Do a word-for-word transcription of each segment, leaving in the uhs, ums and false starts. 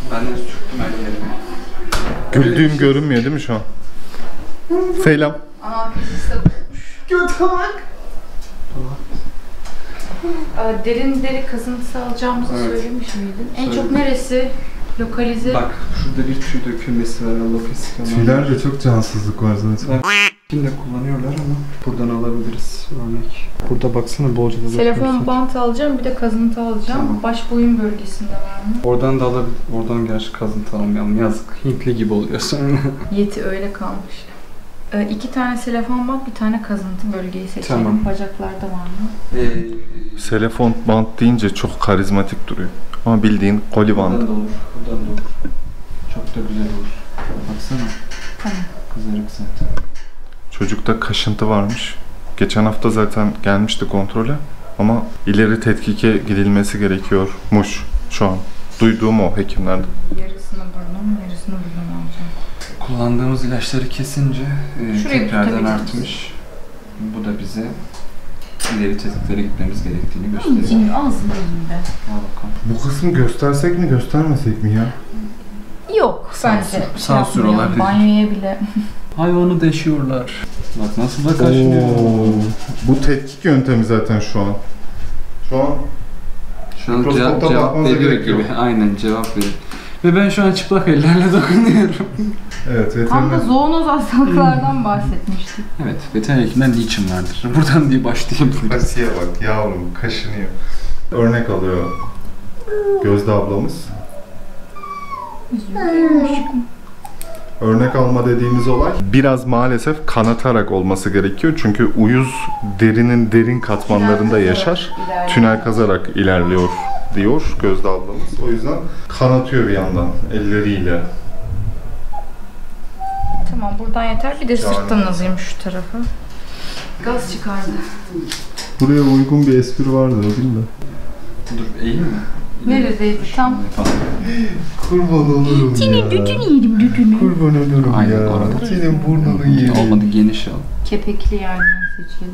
Ben de sürttüm her yerime. Güldüğüm görünmüyor değil mi şu an? Selam. Ana kesisi tutmuş. Göte bak. Derin deri kazıntısı alacağımızı evet. söylemiş miydin? En Söyledim. Çok neresi lokalize? Bak şurada bir tüy dökülmesi var. Alopecia. Tüylerde çok cansızlık var zaten. Şimdi kullanıyorlar ama buradan alabiliriz örnek. Burada baksana bolca da telefon bant alacağım, bir de kazıntı alacağım. Tamam. Baş boyun bölgesinde var mı? Oradan da alabilir. Oradan gerçi kazıntı almayalım. Yazık. Hintli gibi oluyor sonra. Yeti öyle kalmış. Ee, iki tane selefon bant, bir tane kazıntı bölgeyi seçelim. Tamam. Bacaklarda var mı? Ee, selefon bant deyince çok karizmatik duruyor. Ama bildiğin koli bandı. Buradan da olur. Buradan da olur. Çok da güzel olur. Baksana. Tamam. Kızarık zaten. Çocukta kaşıntı varmış. Geçen hafta zaten gelmişti kontrole. Ama ileri tetkike gidilmesi gerekiyormuş şu an. Duyduğum o hekimlerden. Yarısını burnum, yarısını burnum alacağım. Kullandığımız ilaçları kesince e, tekrardan artmış. Bu da bize ileri tetiklere gitmemiz gerektiğini gösteriyor. Şimdi ağzını be. Al bakalım. Bu kısmı göstersek mi göstermesek mi ya? Yok bence. Sansür olabilir. Banyoya bile. Hayvanı deşiyorlar. Bak nasıl da kaşınıyor. Bu tetkik yöntemi zaten şu an. Şu an Şu an cevap, cevap veriyor gibi. Aynen cevap veriyor. Ve ben şu an çıplak ellerle dokunuyorum. Evet, veteriner. Tam da zoonoz hastalıklardan bahsetmiştik. Evet, veteriner hekimden niçin vardır? Buradan diye başlayabiliriz. Asiye bak yavrum, kaşınıyor. Örnek alıyor Gözde ablamız. Örnek alma dediğimiz olay biraz maalesef kanatarak olması gerekiyor. Çünkü uyuz derinin derin katmanlarında yaşar. Tünel kazarak ilerliyor diyor Gözde ablamız. O yüzden kanatıyor bir yandan elleriyle. Tamam buradan yeter. Bir de yani sırttan azayım şu tarafa. Gaz çıkardı. Buraya uygun bir espri vardı o değil mi? Dur eğil mi? Neredeydi tam? Kurban olurum Senin ya. düdünü yedim düdünü. Kurban olurum aynen ya. Orada. Senin burnunu yedim. Olmadı geniş al. Kepekli yerden seçelim.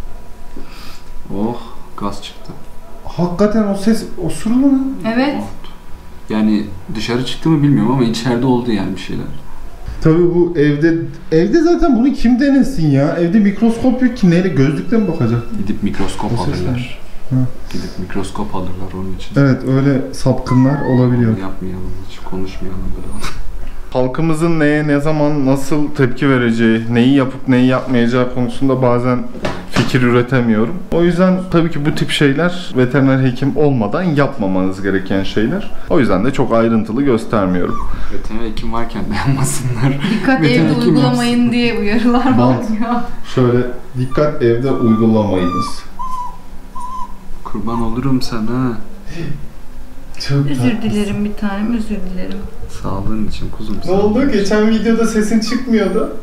Oh gaz çıktı. Hakikaten o ses osurdu mu? Evet. Oh. Yani dışarı çıktı mı bilmiyorum ama içeride oldu yani bir şeyler. Tabii bu evde evde zaten bunu kim denesin ya? Evde mikroskop yok ki neyle gözlükle mi bakacak? Gidip mikroskop o alırlar. Ha. Gidip mikroskop alırlar onun için. Evet öyle sapkınlar olabiliyor. Yapmayalım hiç konuşmayalım böyle. Halkımızın neye, ne zaman, nasıl tepki vereceği, neyi yapıp neyi yapmayacağı konusunda bazen fikir üretemiyorum. O yüzden tabii ki bu tip şeyler veteriner hekim olmadan yapmamanız gereken şeyler. O yüzden de çok ayrıntılı göstermiyorum. Veteriner hekim varken de yapmasınlar. Dikkat evde uygulamayın yapsın diye uyarılar var ya. Şöyle dikkat evde uygulamayınız. Kurban olurum sana. Çok özür tatlısın. Dilerim bir tanem, özür dilerim. Sağlığın için kuzum. Ne oldu? Için. Geçen videoda sesin çıkmıyordu.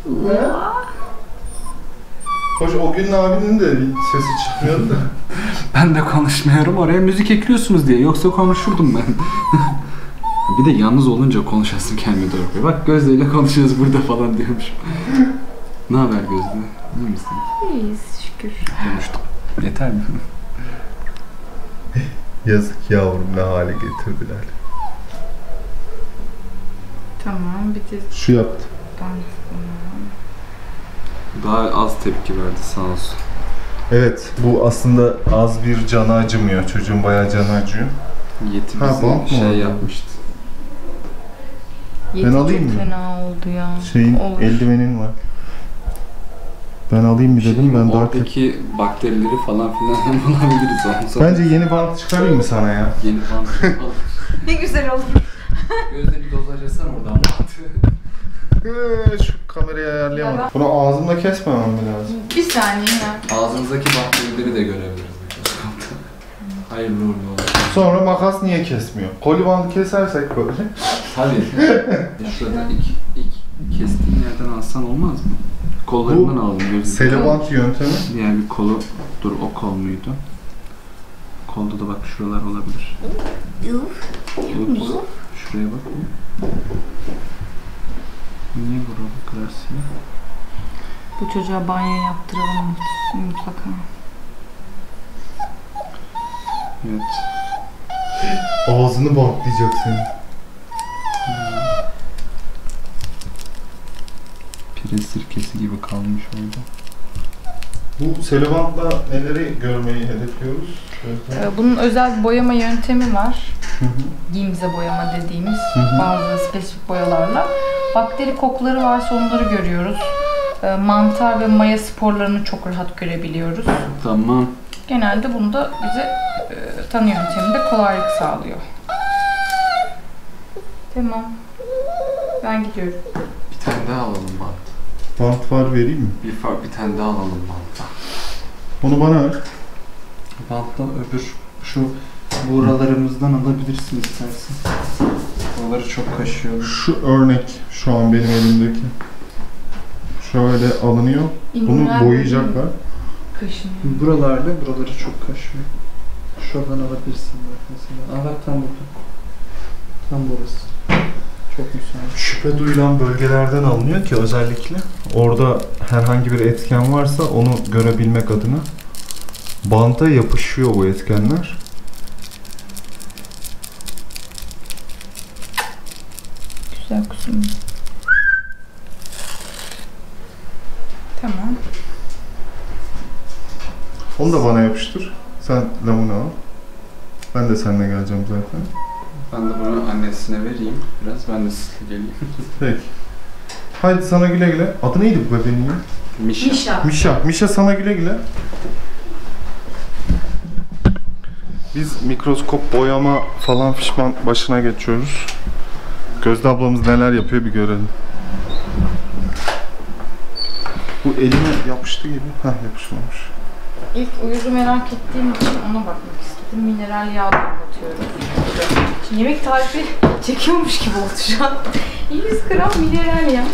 Hoş o gün abinin de sesi çıkmıyordu da. Ben de konuşmuyorum. Oraya müzik ekliyorsunuz diye. Yoksa konuşurdum ben. Bir de yalnız olunca konuşasın gelmiyor doğru. Bak Gözde ile konuşuyoruz burada falan diyormuş. Ne haber Gözde? İyi misin? İyiyiz şükür. Konuştuk. Yeter mi? Yazık yavrum ne hale getirdiler. Tamam bir de şu yaptı. Daha az tepki verdi sağ olsun. Evet bu aslında az bir canı acımıyor. Çocuğun bayağı canı acıyor. Yeti bize şey yapmıştı. Yeti ben alayım mı? Fena oldu ya. Şeyin olur. Eldivenin var. Ben alayım mı dedim ben daha oradaki bakterileri falan filan bulabiliriz onu. Bence yeni bant çıkarayım mı sana ya? Yeni bant. Ne güzel olur. Gözde bir dozaj etsen oradan bantı. Şu kamerayı ayarlayamam. Evet. Bunu ağzımda kesmemem mi lazım? Bir saniye ya. Ağzınızdaki bakterileri de görebiliriz mikroskopta. Hayırlı uğurlu olsun. Sonra makas niye kesmiyor? Koli bandı kesersek böyle. Tabii. Şurada ilk, ilk kestiğin yerden alsan olmaz mı? Kollarından aldım. Selebant yöntemi. Diğer bir kolu, dur o kol muydu? Kolda da bak şuralar olabilir. Ups. Şuraya bak. Niye buralı kırarsın? Bu çocuğa banyo yaptıralım mutlaka. Evet. Ağzını bantlayacak seni. Patates sirkesi gibi kalmış orada. Bu selebantla neleri görmeyi hedefliyoruz? Ee, Bunun özel bir boyama yöntemi var. Hı hı. Gimze boyama dediğimiz Hı hı. bazı spesifik boyalarla. Bakteri kokuları varsa onları görüyoruz. Ee, Mantar ve maya sporlarını çok rahat görebiliyoruz. Tamam. Genelde bunu da bize e, tanı yönteminde kolaylık sağlıyor. Tamam. Ben gidiyorum. Bir tane daha alalım bant. Bant var, vereyim mi? Bir, far, bir tane daha alalım bantta. Onu bana ver. Bantla öbür şu buralarımızdan alabilirsin istersen. Buraları çok kaşıyor. Şu örnek şu an benim elimdeki. Şöyle alınıyor. Bunu boyayacaklar. Kışın. Buralarda buraları çok kaşıyor. Şuradan alabilirsin bak mesela. Aa bak tam burada. Tam burası. Çok müsait. Şüphe duyulan bölgelerden alınıyor ki özellikle orada herhangi bir etken varsa onu görebilmek adına banta yapışıyor bu etkenler. Güzel kuzum. Tamam. Onu da bana yapıştır. Sen lamını al. Ben de seninle geleceğim zaten. Ben de bunu annesine vereyim. Biraz ben de sizle geleyim. Peki. Haydi sana güle güle. Adı neydi bu bebeğin ya? Mişa. Mişa. Mişa. Mişa sana güle güle. Biz mikroskop boyama falan fişman başına geçiyoruz. Gözde ablamız neler yapıyor bir görelim. Bu elime yapıştı gibi. Heh, yapışmamış. İlk uyuzu merak ettiğim için ona bakmak istedim. Mineral yağ anlatıyorum. Şimdi yemek tarifi çekiyormuş gibi oldu şu an. yüz gram mineral yağ.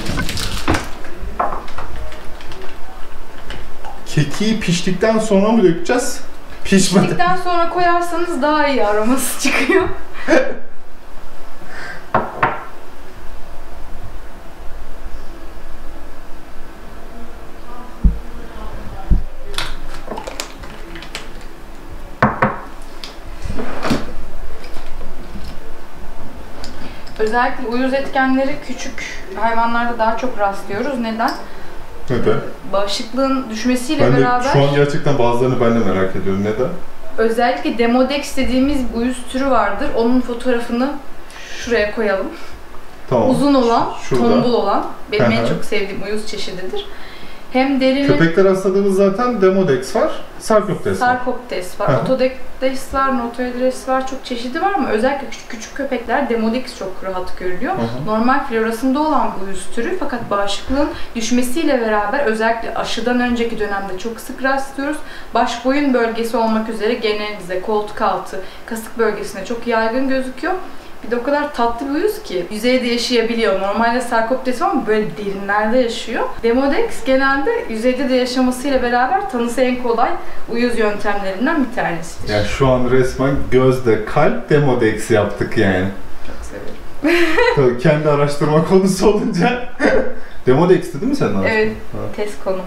Kekiği piştikten sonra mı dökeceğiz? Pişmeden. Piştikten sonra koyarsanız daha iyi aroması çıkıyor. Özellikle uyuz etkenleri küçük hayvanlarda daha çok rastlıyoruz. Neden? Neden? Bağışıklığın düşmesiyle Ben de beraber şu an gerçekten bazılarını ben de merak ediyorum. Neden? özellikle Demodex dediğimiz uyuz türü vardır. Onun fotoğrafını şuraya koyalım. Tamam. Uzun olan, Şurada. tombul olan. Benim en Hı hı. çok sevdiğim uyuz çeşididir. Hem derinin Köpekler rastladığımız zaten Demodex var, Sarkoptes var. Sarkoptes var, Hı hı. Otodectes var, Notoedres var, çok çeşidi var ama özellikle küçük küçük köpekler Demodex çok rahat görülüyor. Hı hı. Normal florasında olan bu uyuz türü fakat bağışıklığın düşmesiyle beraber özellikle aşıdan önceki dönemde çok sık rastlıyoruz. Baş boyun bölgesi olmak üzere genelinize koltuk altı, kasık bölgesinde çok yaygın gözüküyor. Bir de o kadar tatlı bir uyuz ki yüzeyde yaşayabiliyor. Normalde Sarkoptes var ama böyle derinlerde yaşıyor. Demodex genelde yüzeyde de yaşamasıyla beraber tanısı en kolay uyuz yöntemlerinden bir tanesidir. Yani şu an resmen gözde kalp Demodex yaptık yani. Çok severim. Tabii kendi araştırma konusu olunca. Demodex'ti değil mi senin araştırma? Evet, Ha. test konu.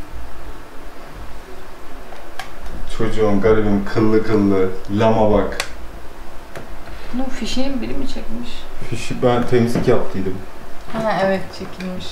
Çocuğun garibim kıllı kıllı, lama bak. Bunun fişini biri mi çekmiş? Fişi ben temizlik yaptıydım. Ha evet, çekilmiş.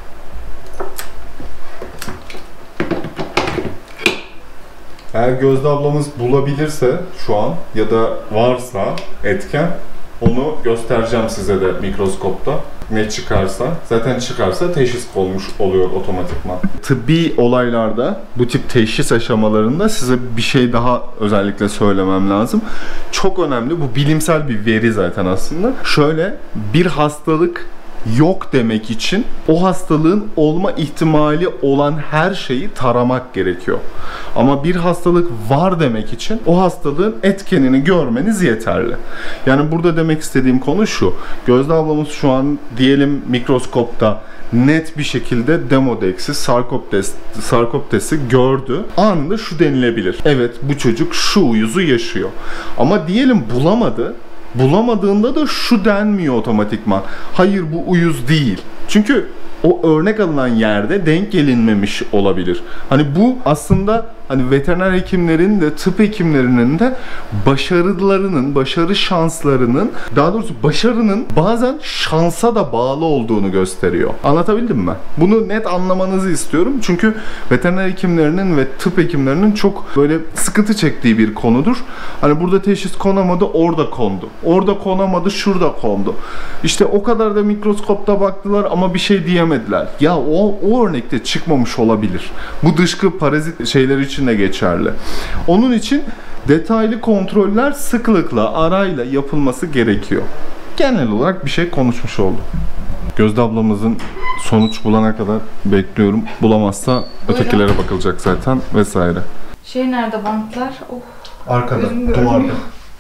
Eğer Gözde ablamız bulabilirse şu an ya da varsa etken onu göstereceğim size de mikroskopta. Ne çıkarsa, zaten çıkarsa teşhis olmuş oluyor otomatikman. Tıbbi olaylarda, bu tip teşhis aşamalarında size bir şey daha özellikle söylemem lazım. Çok önemli, bu bilimsel bir veri zaten aslında. Şöyle, bir hastalık yok demek için o hastalığın olma ihtimali olan her şeyi taramak gerekiyor. Ama bir hastalık var demek için o hastalığın etkenini görmeniz yeterli. Yani burada demek istediğim konu şu. Gözde ablamız şu an diyelim mikroskopta net bir şekilde Demodex'i, Sarkoptes, Sarkoptes'i gördü. Anında şu denilebilir. Evet, bu çocuk şu uyuzu yaşıyor. Ama diyelim bulamadı. Bulamadığında da şu denmiyor otomatikman. Hayır, bu uyuz değil. Çünkü o örnek alınan yerde denk gelinmemiş olabilir. Hani bu aslında hani veteriner hekimlerin de tıp hekimlerinin de başarılarının, başarı şanslarının, daha doğrusu başarının bazen şansa da bağlı olduğunu gösteriyor. Anlatabildim mi? Bunu net anlamanızı istiyorum. Çünkü veteriner hekimlerinin ve tıp hekimlerinin çok böyle sıkıntı çektiği bir konudur. Hani burada teşhis konamadı, orada kondu. Orada konamadı, şurada kondu. İşte o kadar da mikroskopta baktılar ama bir şey diyemediler. Ya o, o örnekte çıkmamış olabilir. Bu dışkı parazit şeyler için de geçerli. Onun için detaylı kontroller sıklıkla, arayla yapılması gerekiyor. Genel olarak bir şey konuşmuş oldum. Gözde ablamızın sonuç bulana kadar bekliyorum. Bulamazsa Buyurun. ötekilere bakılacak zaten vesaire. Şey nerede bantlar? Oh. Arkada, Gözüm duvarda. görmüyor.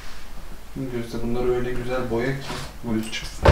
Gözde bunları öyle güzel boya ki uyuz çıksın.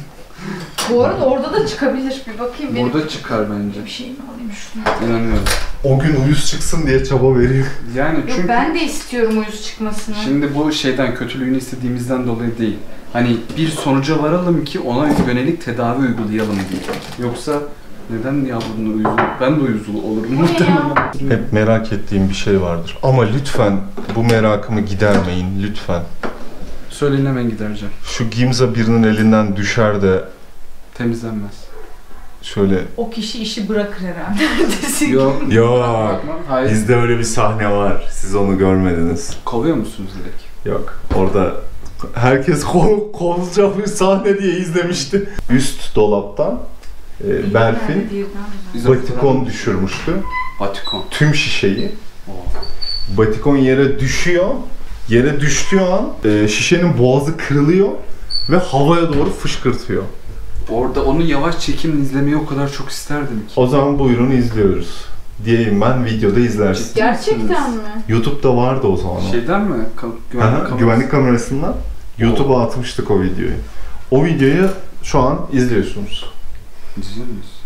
Bu arada orada da çıkabilir. Bir bakayım. Benim Burada çıkar bence. bir şey mi alayım şunu? İnanıyorum. O gün uyuz çıksın diye çaba veriyor. Yani Yok, çünkü ben de istiyorum uyuz çıkmasını. şimdi bu şeyden, kötülüğünü istediğimizden dolayı değil. Hani bir sonuca varalım ki ona yönelik tedavi uygulayalım diye. Yoksa neden ya bunun uyuzu? Ben de uyuz olurum muhtemelen. Hep merak ettiğim bir şey vardır. Ama lütfen bu merakımı gidermeyin, lütfen. Söyleyin, hemen gidereceğim. Şu gimza birinin elinden düşer de Temizlenmez. şöyle... O kişi işi bırakır herhalde. Ertesi Yok. gün. Yok. Bakma. Hayır. Bizde öyle bir sahne var. Siz onu görmediniz. Kovuyor musunuz direkt? Yok. Orada herkes kol, kovulacak bir sahne diye izlemişti. Üst dolaptan e, Berfin Birden mi? batikon düşürmüştü. Batikon. Tüm şişeyi. Oo. Batikon yere düşüyor. Yere düştüğü an e, şişenin boğazı kırılıyor ve havaya doğru fışkırtıyor. Orada onu yavaş çekimle izlemeyi o kadar çok isterdim ki. O zaman buyurun izliyoruz. Diyeyim ben, videoda izlersin. Gerçekten mi? YouTube'da vardı o zaman o. Şeyden mi? Ka- güvenlik Aha, kamerası. güvenlik kamerasından YouTube'a atmıştık o videoyu. O videoyu şu an izliyorsunuz. İzliyor muyuz?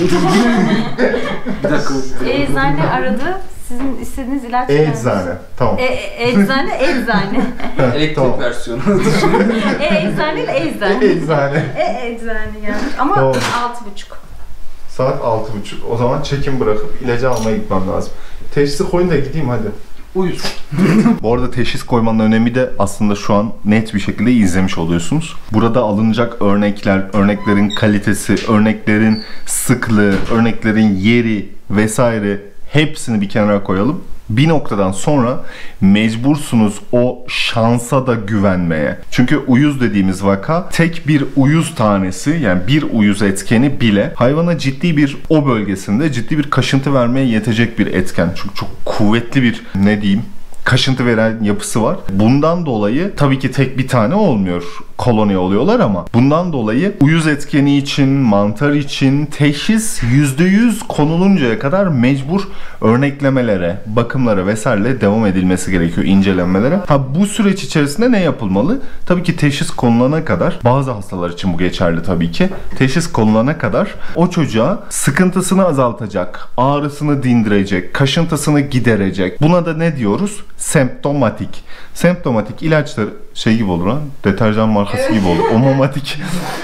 Bir dakika. Eczane aradı. Sizin istediğiniz ilaç E-eczane. Tamam. E, e, eczane, eczane. Elektrik Tamam. versiyonu. E, eczane ile eczane. E-eczane. E, eczane gelmiş. Ama Tamam. altı buçuk. Saat altı buçuk. O zaman çekim bırakıp ilacı almaya gitmem lazım. Teşhisi koyun da gideyim hadi. Uyuz. Bu arada teşhis koymanın önemi de aslında şu an net bir şekilde izlemiş oluyorsunuz. Burada alınacak örnekler, örneklerin kalitesi, örneklerin sıklığı, örneklerin yeri vesaire hepsini bir kenara koyalım. Bir noktadan sonra mecbursunuz o şansa da güvenmeye. Çünkü uyuz dediğimiz vaka tek bir uyuz tanesi, yani bir uyuz etkeni bile hayvana ciddi bir, o bölgesinde ciddi bir kaşıntı vermeye yetecek bir etken. Çünkü çok kuvvetli bir, ne diyeyim, kaşıntı veren yapısı var. Bundan dolayı tabii ki tek bir tane olmuyor. Koloni oluyorlar ama bundan dolayı uyuz etkeni için, mantar için teşhis yüzde yüz konuluncaya kadar mecbur örneklemelere, bakımlara vesaire devam edilmesi gerekiyor, incelenmelere. Ha, bu süreç içerisinde ne yapılmalı? Tabii ki teşhis konulana kadar, bazı hastalar için bu geçerli tabii ki. Teşhis konulana kadar o çocuğa sıkıntısını azaltacak, ağrısını dindirecek, kaşıntısını giderecek. Buna da ne diyoruz? Semptomatik. Semptomatik ilaçlar şey gibi olur ha, deterjan markası gibi olur. Omomatik.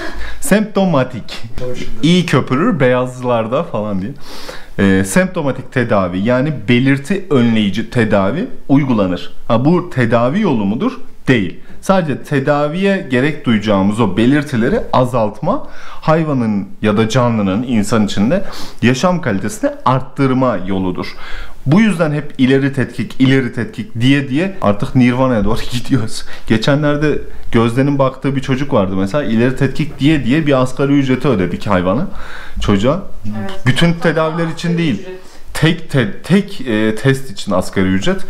Semptomatik. İyi köpürür beyazlarda falan diye. E, semptomatik tedavi, yani belirti önleyici tedavi uygulanır. Ha, bu tedavi yolu mudur? Değil. Sadece tedaviye gerek duyacağımız o belirtileri azaltma, hayvanın ya da canlının, insan içinde yaşam kalitesini arttırma yoludur. Bu yüzden hep ileri tetkik, ileri tetkik diye diye artık Nirvana'ya doğru gidiyoruz. Geçenlerde Gözde'nin baktığı bir çocuk vardı mesela, ileri tetkik diye diye bir asgari ücreti ödedik hayvana, çocuğa. Evet. Bütün tedaviler için değil. Tek te, tek e, test için asgari ücret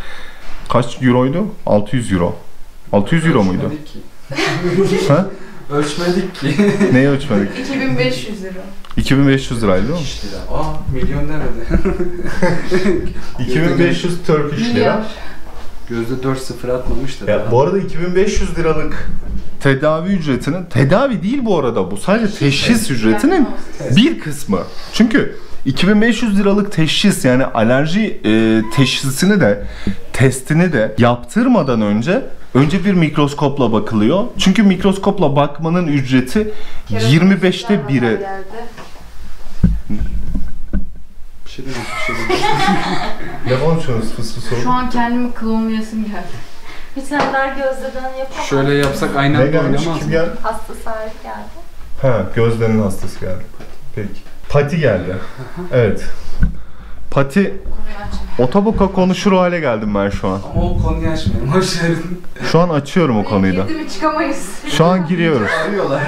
kaç euroydu? altı yüz euro. altı yüz euro muydu? Ölçmedik ki. Ha? Ölçmedik ki. Neyi ölçmedik? iki bin beş yüz lira. iki bin beş yüz liraydı değil mi? İki lira. Aa, milyon nerede? iki bin beş yüz Turkish lira. Milyar. Gözde dört sıfır atmamış da. Ya bu arada iki bin beş yüz liralık tedavi ücretinin, tedavi değil bu arada bu, sadece teşhis ücretinin bir kısmı. Çünkü iki bin beş yüz liralık teşhis, yani alerji e, teşhisini de testini de yaptırmadan önce önce bir mikroskopla bakılıyor. Çünkü mikroskopla bakmanın ücreti yirmi beşte bire. şey demek, bir şey demek. Ne konuşuyorsunuz fıs fıs oldu? Şu an kendimi klonlayasım geldi. Bir tane daha Gözde'den yapalım. Şöyle yapsak aynı Ne anda gelmiş? oynamaz Kim mı? geldi? Hasta sahibi geldi. Ha, Gözde'nin hastası geldi. Peki. Pati geldi. Evet. Pati Konuyu açmayayım. otoboka konuşur hale geldim ben şu an. Ama o konuyu açmayalım. Hoş geldin. Şu an açıyorum o konuyu da. Girdi mi çıkamayız. Şu an giriyoruz. Arıyorlar.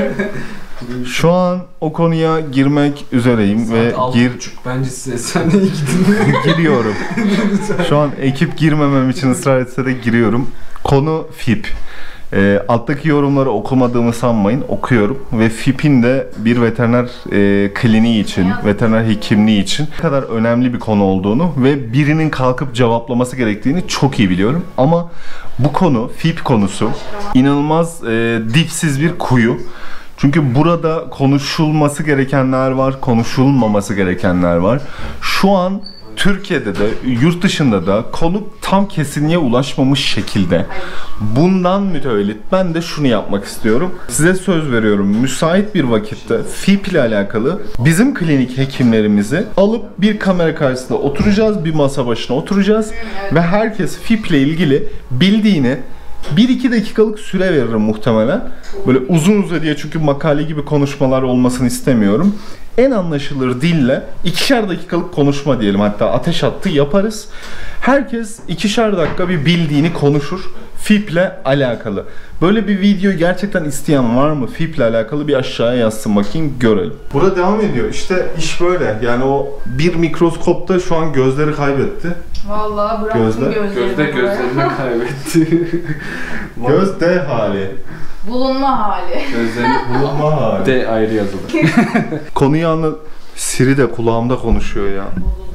Şu an o konuya girmek üzereyim ve Saat gir altı buçuk. Bence size sen de iyi gidin. giriyorum. Şu an ekip girmemem için ısrar etse de giriyorum. Konu F I P. E, alttaki yorumları okumadığımı sanmayın. Okuyorum ve F I P'in de bir veteriner e, kliniği için, veteriner hekimliği için ne kadar önemli bir konu olduğunu ve birinin kalkıp cevaplaması gerektiğini çok iyi biliyorum. Ama bu konu, F I P konusu inanılmaz e, dipsiz bir kuyu. Çünkü burada konuşulması gerekenler var, konuşulmaması gerekenler var. Şu an Türkiye'de de, yurt dışında da konu tam kesinliğe ulaşmamış şekilde. Bundan mütevellit ben de şunu yapmak istiyorum. Size söz veriyorum, müsait bir vakitte F I P ile alakalı bizim klinik hekimlerimizi alıp bir kamera karşısında oturacağız, bir masa başına oturacağız ve herkes F I P ile ilgili bildiğini bir iki dakikalık süre veririm muhtemelen. Böyle uzun uzadıya, çünkü makale gibi konuşmalar olmasını istemiyorum. En anlaşılır dille ikişer dakikalık konuşma diyelim, hatta ateş hattı yaparız. Herkes ikişer dakika bir bildiğini konuşur F I P ile alakalı. Böyle bir video gerçekten isteyen var mı? F I P ile alakalı bir aşağıya yazsın bakayım, görelim. Burada devam ediyor. İşte iş böyle. Yani o bir mikroskopta şu an gözleri kaybetti. Vallahi bıraktım Gözde. gözlerimi Gözde buraya. gözlerini kaybetti. Göz D hali. Bulunma hali. Gözlerini Bulunma hali. D ayrı yazılı. Konuyu anla... Siri de kulağımda konuşuyor ya.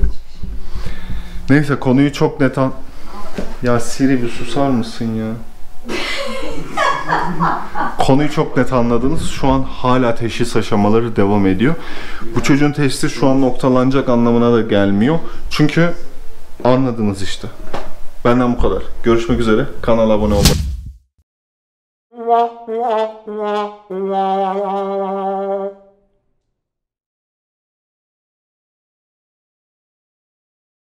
Neyse, konuyu çok net an... Ya Siri bir susar mısın ya? Konuyu çok net anladınız. Şu an hala teşhis aşamaları devam ediyor. Bu çocuğun teşhisi şu an noktalanacak anlamına da gelmiyor. Çünkü anladınız işte. Benden bu kadar. Görüşmek üzere. Kanala abone olmayı